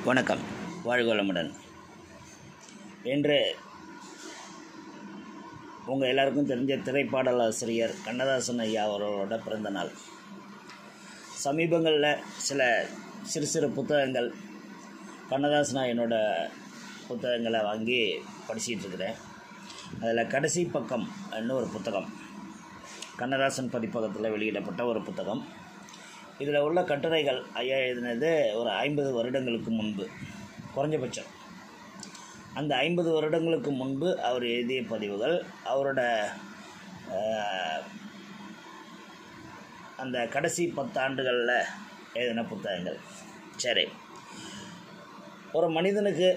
வணக்கம், வாழ்க வளமுடன். இன்று உங்கள் எல்லாருக்கும் தெரிஞ்ச திரைப்பாடலாசிரியர் கண்ணதாசன் ஐயா அவர்களோட பிறந்த நாள். சமீபங்களில் சில சிறு புத்தகங்கள் கண்ணதாசன் ஐயனோட புத்தகங்களை வாங்கி படிச்சிக்கிட்டு இருக்கிறேன். அதில் கடைசி பக்கம் ஒரு புத்தகம், கண்ணதாசன் பதிப்பகத்தில் வெளியிடப்பட்ட ஒரு புத்தகம். இதில் உள்ள கட்டுரைகள் ஐயா எழுதினது ஒரு 50 வருடங்களுக்கு முன்பு, குறைஞ்சபட்சம் அந்த 50 வருடங்களுக்கு முன்பு அவர் எழுதிய பதிவுகள், அவரோட அந்த கடைசி 10 ஆண்டுகளில் எழுதின புத்தகங்கள். சரி, ஒரு மனிதனுக்கு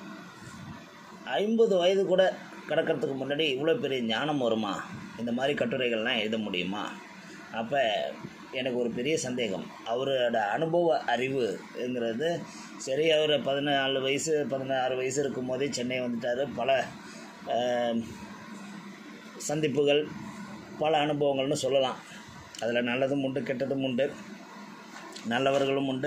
50 வயது கூட கடக்கிறதுக்கு முன்னாடி இவ்வளோ பெரிய ஞானம் வருமா? இந்த மாதிரி கட்டுரைகள்லாம் எழுத முடியுமா? அப்போ எனக்கு ஒரு பெரிய சந்தேகம். அவரோட அனுபவ அறிவுங்கிறது சரி, அவர் 16 வயசு இருக்கும் போதே சென்னை வந்துட்டார். பல சந்திப்புகள், பல அனுபவங்கள்னு சொல்லலாம். அதில் நல்லதும் உண்டு, கெட்டதும் உண்டு, நல்லவர்களும் உண்டு,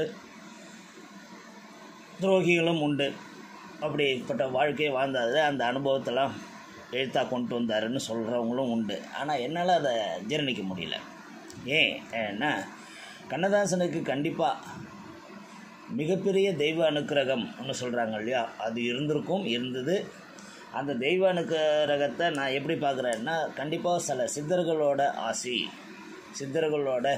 துரோகிகளும் உண்டு. அப்படிப்பட்ட வாழ்க்கையை வாழ்ந்தாது அந்த அனுபவத்தெல்லாம் எழுத்தாக கொண்டு வந்தாருன்னு சொல்கிறவங்களும் உண்டு. ஆனால் என்னால் அதை ஜீரணிக்க முடியல. ஏன்னா கண்ணதாசனுக்கு கண்டிப்பாக மிகப்பெரிய தெய்வ அனுக்கிரகம் ஒன்று சொல்கிறாங்க இல்லையா, அது இருந்தது. அந்த தெய்வ அனுக்கிரகத்தை நான் எப்படி பார்க்குறேன்னா, கண்டிப்பாக சில சித்தர்களோட ஆசி, சித்தர்களோட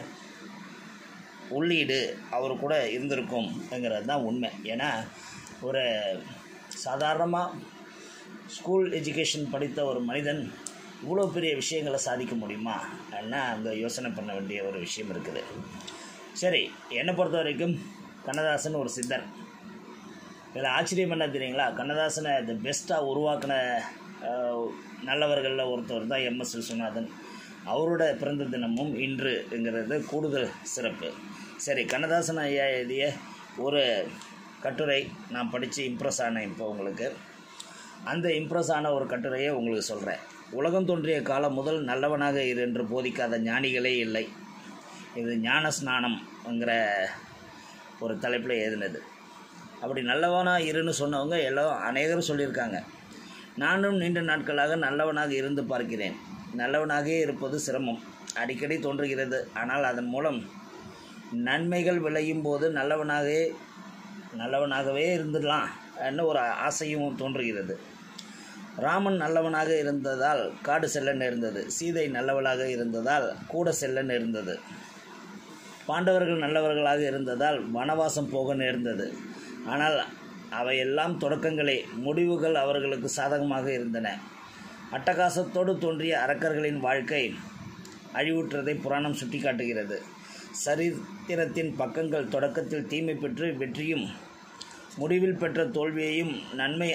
உள்ளீடு அவர் கூட இருந்திருக்கும்ங்கிறது தான் உண்மை. ஏன்னா ஒரு சாதாரணமாக ஸ்கூல் எஜுகேஷன் படித்த ஒரு மனிதன் இவ்வளோ பெரிய விஷயங்களை சாதிக்க முடியுமா? ஏன்னா அங்கே யோசனை பண்ண வேண்டிய ஒரு விஷயம் இருக்குது. சரி, என்னை பொறுத்த வரைக்கும் கண்ணதாசன் ஒரு சித்தர். இதில் ஆச்சரியம் என்ன தெரியுங்களா? கண்ணதாசனை தி பெஸ்ட்டாக உருவாக்கின நல்லவர்களில் ஒருத்தர் தான் MS விஸ்வநாதன். அவரோட பிறந்த தினமும் இன்றுங்கிறது கூடுதல் சிறப்பு. சரி, கண்ணதாசன் ஐயா எழுதிய ஒரு கட்டுரை நான் படித்து இம்ப்ரெஸ் ஆனேன். இப்போ உங்களுக்கு அந்த இம்ப்ரெஸ் ஆன ஒரு கட்டுரையை உங்களுக்கு சொல்கிறேன். உலகம் தோன்றிய காலம் முதல் நல்லவனாக இரு என்று போதிக்காத ஞானிகளே இல்லை. இது ஞான ஸ்நானம்ங்கிற ஒரு தலைப்பில் எழுதினது. அப்படி நல்லவனாக இருன்னு சொன்னவங்க எல்லாம் அநேகரும் சொல்லியிருக்காங்க. நானும் நீண்ட நாட்களாக நல்லவனாக இருந்து பார்க்கிறேன். நல்லவனாகவே இருப்பது சிரமம், அடிக்கடி தோன்றுகிறது. ஆனால் அதன் மூலம் நன்மைகள் விளையும் போது நல்லவனாகவே இருந்துடலாம் என்ன ஒரு ஆசையும் தோன்றுகிறது. ராமன் நல்லவனாக இருந்ததால் காடு செல்ல நேர்ந்தது. சீதை நல்லவளாக இருந்ததால் கூட செல்ல நேர்ந்தது. பாண்டவர்கள் நல்லவர்களாக இருந்ததால் வனவாசம் போக நேர்ந்தது. ஆனால் அவையெல்லாம் தொடக்கங்களே, முடிவுகள் அவர்களுக்கு சாதகமாக இருந்தன. அட்டகாசத்தோடு தோன்றிய அரக்கர்களின் வாழ்க்கை அழிவுற்றதை புராணம் சுட்டி காட்டுகிறது. சரித்திரத்தின் பக்கங்கள் தொடக்கத்தில் தீமை பெற்று வெற்றியும், முடிவில் பெற்ற தோல்வியையும், நன்மை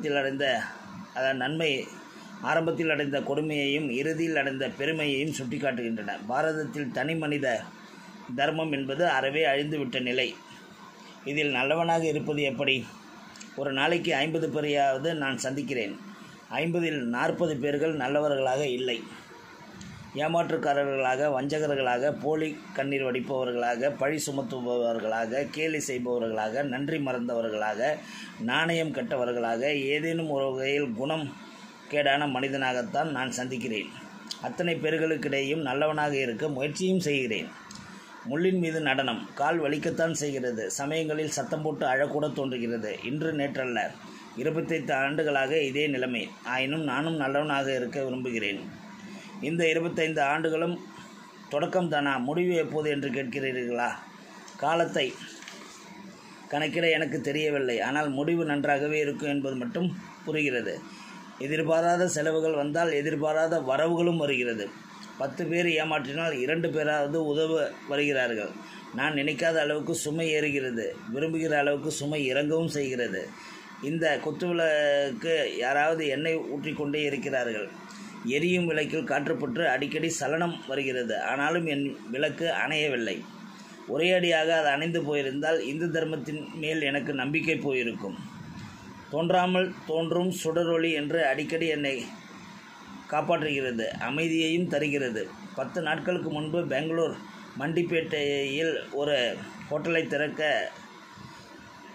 ஆரம்பத்தில் அடைந்த கொடுமையையும், இறுதியில் அடைந்த பெருமையையும் சுட்டி காட்டுகின்றன. பாரதத்தில் தனி மனித தர்மம் என்பது அறவே அழிந்துவிட்ட நிலை. இதில் நல்லவனாக இருப்பது எப்படி? ஒரு நாளைக்கு 50 பேரையாவது நான் சந்திக்கிறேன். 50இல் 40 பேர்கள் நல்லவர்களாக இல்லை. ஏமாற்றுக்காரர்களாக, வஞ்சகர்களாக, போலி கண்ணீர் வடிப்பவர்களாக, பழி சுமத்துபவர்களாக, கேலி செய்பவர்களாக, நன்றி மறந்தவர்களாக, நாணயம் கட்டவர்களாக, ஏதேனும் ஒரு வகையில் குணம் கேடான மனிதனாகத்தான் நான் சந்திக்கிறேன். அத்தனை பேர்களுக்கிடையும் நல்லவனாக இருக்க முயற்சியும் செய்கிறேன். முள்ளின் மீது நடனம், கால் வலிக்கத்தான் செய்கிறது. சமயங்களில் சத்தம் போட்டு அழக்கூட தோன்றுகிறது. இன்று நேற்றல்ல, 25 ஆண்டுகளாக இதே நிலைமை. ஆயினும் நானும் நல்லவனாக இருக்க விரும்புகிறேன். இந்த 25 ஆண்டுகளும் தொடக்கம் தானா? முடிவு எப்போது என்று கேட்கிறீர்களா? காலத்தை கணக்கிட எனக்கு தெரியவில்லை. ஆனால் முடிவு நன்றாகவே இருக்கும் என்பது மட்டும் புரிகிறது. எதிர்பாராத செலவுகள் வந்தால் எதிர்பாராத வரவுகளும் வருகிறது. 10 பேர் ஏமாற்றினால் 2 பேராவது உதவ வருகிறார்கள். நான் நினைக்காத அளவுக்கு சுமை ஏறுகிறது. விரும்புகிற அளவுக்கு சுமை இறங்கவும் செய்கிறது. இந்த குத்துவிளக்கு யாராவது எண்ணெய் ஊற்றிக்கொண்டே இருக்கிறார்கள். எரியும் விளக்கில் காற்றுப்பட்டு அடிக்கடி சலனம் வருகிறது. ஆனாலும் என் விளக்கு அணையவில்லை. ஒரே அடியாக அது அணைந்து போயிருந்தால் இந்து தர்மத்தின் மேல் எனக்கு நம்பிக்கை போயிருக்கும். தோன்றாமல் தோன்றும் சுடரொளி என்று அடிக்கடி என்னை காப்பாற்றுகிறது, அமைதியையும் தருகிறது. 10 நாட்களுக்கு முன்பு பெங்களூர் மண்டிப்பேட்டையில் ஒரு ஹோட்டலை திறக்க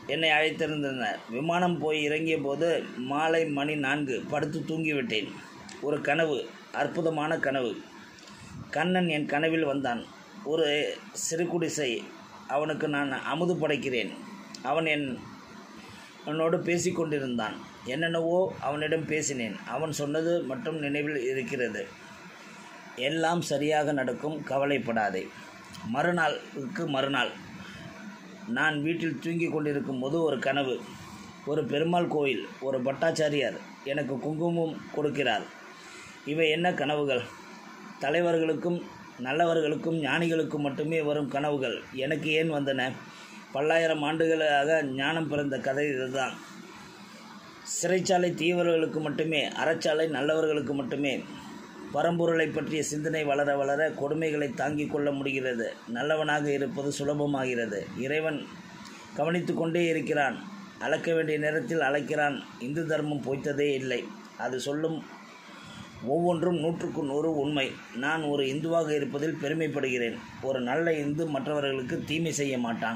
என்னை அழைத்திருந்தனர். விமானம் போய் இறங்கிய போது மாலை மணி 4. படுத்து தூங்கிவிட்டேன். ஒரு கனவு, அற்புதமான கனவு. கண்ணன் என் கனவில் வந்தான். ஒரு சிறு குடிசை, அவனுக்கு நான் அமுது படைக்கிறேன். அவன் என்னோடு பேசிக்கொண்டிருந்தான். என்னென்னவோ அவனிடம் பேசினேன். அவன் சொன்னது மட்டும் நினைவில் இருக்கிறது. எல்லாம் சரியாக நடக்கும், கவலைப்படாதே. மறுநாள் நான் வீட்டில் தூங்கி கொண்டிருக்கும் போது ஒரு கனவு. ஒரு பெருமாள் கோயில், ஒரு பட்டாச்சாரியார் எனக்கு குங்குமம் கொடுக்கிறார். இவை என்ன கனவுகள்? தலைவர்களுக்கும் நல்லவர்களுக்கும் ஞானிகளுக்கும் மட்டுமே வரும் கனவுகள் எனக்கு ஏன் வந்தன? பல்லாயிரம் ஆண்டுகளாக ஞானம் பிறந்த கதை இதுதான். சிறைச்சாலை தீவிரர்களுக்கு மட்டுமே, அறச்சாலை நல்லவர்களுக்கு மட்டுமே. பரம்பொருளை பற்றிய சிந்தனை வளர வளர கொடுமைகளை தாங்கிக் கொள்ள முடிகிறது. நல்லவனாக இருப்பது சுலபமாகிறது. இறைவன் கவனித்து கொண்டே இருக்கிறான். அளக்க வேண்டிய நேரத்தில் அழைக்கிறான். இந்து தர்மம் பொய்த்ததே இல்லை. அது சொல்லும் ஒவ்வொன்றும் 100க்கு 100 உண்மை. நான் ஒரு இந்துவாக இருப்பதில் பெருமைப்படுகிறேன். ஒரு நல்ல இந்து மற்றவர்களுக்கு தீமை செய்ய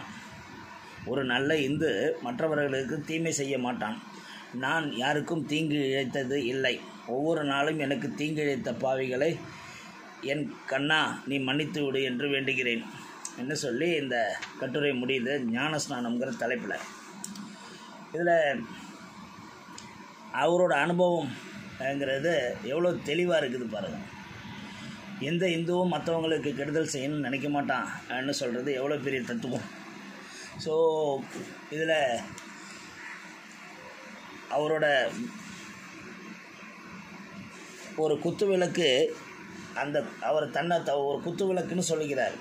மாட்டான். நான் யாருக்கும் தீங்கு இழைத்தது இல்லை. ஒவ்வொரு நாளும் எனக்கு தீங்கு இழைத்த பாவிகளை என் கண்ணா நீ மன்னித்து விடு என்று வேண்டுகிறேன் என்று சொல்லி இந்த கட்டுரை முடியுது. ஞானஸ்நானம்ங்கிற தலைப்பில். இதில் அவரோட அனுபவம்ங்கிறது எவ்வளோ தெளிவாக இருக்குது பாருங்கள். எந்த இந்துவும் மற்றவங்களுக்கு கெடுதல் செய்யணும்னு நினைக்க மாட்டான்னு சொல்கிறது எவ்வளோ பெரிய தத்துவம். ஸோ இதில் அவரோட ஒரு குத்து விளக்கு, அவர் தன்னை ஒரு குத்து விளக்குன்னு சொல்லுகிறார்.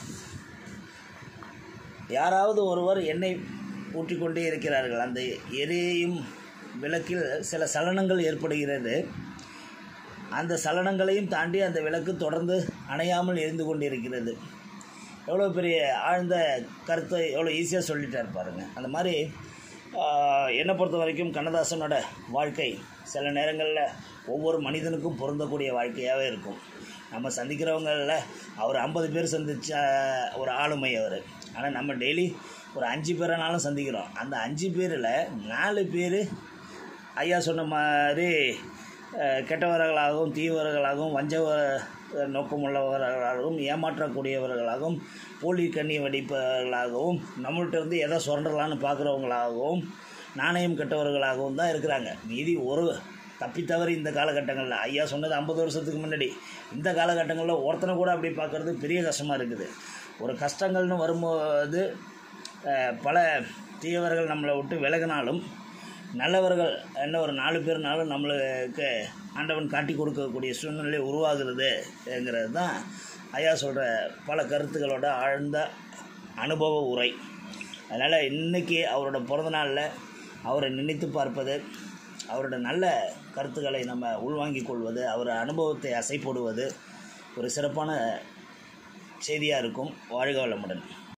யாராவது ஒருவர் எண்ணெய் ஊற்றிக்கொண்டே இருக்கிறார்கள். அந்த எரியும் விளக்கில் சில சலனங்கள் ஏற்படுகிறது. அந்த சலனங்களையும் தாண்டி அந்த விளக்கு தொடர்ந்து அணையாமல் எரிந்து கொண்டிருக்கிறது. எவ்வளோ பெரிய ஆழ்ந்த கருத்தை எவ்வளோ ஈஸியாக சொல்லிட்டார் பாருங்கள். அந்த மாதிரி என்னை பொறுத்த வரைக்கும் கண்ணதாசனோட வாழ்க்கை சில நேரங்களில் ஒவ்வொரு மனிதனுக்கும் பொருந்தக்கூடிய வாழ்க்கையாகவே இருக்கும். நம்ம சந்திக்கிறவங்களில் அவர் 50 பேர் சந்தித்த ஒரு ஆளுமை அவர். ஆனால் நம்ம டெய்லி ஒரு 5 பேரனாலும் சந்திக்கிறோம். அந்த 5 பேரில் 4 பேர் ஐயா சொன்ன மாதிரி கெட்டவர்களாகவும் தீவிரர்களாகவும் வஞ்ச நோக்கமுள்ளவர்களாகவும் ஏமாற்றக்கூடியவர்களாகவும் போலி கண்ணி வடிப்பவர்களாகவும் நம்மள்கிட்ட இருந்து எதை சுரண்டலான்னு பார்க்குறவங்களாகவும் நாணயம் கெட்டவர்களாகவும் தான் இருக்கிறாங்க. மீதி ஒரு தப்பித்தவறி இந்த காலகட்டங்களில் ஐயா சொன்னது 50 வருஷத்துக்கு முன்னாடி, இந்த காலகட்டங்களில் ஒருத்தனை கூட அப்படி பார்க்குறது பெரிய கஷ்டமாக இருக்குது. ஒரு கஷ்டங்கள்னு வரும்போது பல தீயவர்கள் நம்மளை விட்டு விலகினாலும் நல்லவர்கள் என்ன ஒரு 4 பேர்னாலும் நம்மளுக்கு ஆண்டவன் காட்டி கொடுக்கக்கூடிய சூழ்நிலை உருவாகிறதுங்கிறது தான் ஐயா சொல்கிற பல கருத்துக்களோட ஆழ்ந்த அனுபவ உரை. அதனால் இன்றைக்கி அவரோட பிறந்தநாளில் அவரை நினைத்து பார்ப்பது, அவரோட நல்ல கருத்துக்களை நம்ம உள்வாங்கிக் கொள்வது, அவர் அனுபவத்தை அசை போடுவது ஒரு சிறப்பான செய்தியாக இருக்கும். வாழ்க வளமுடன்.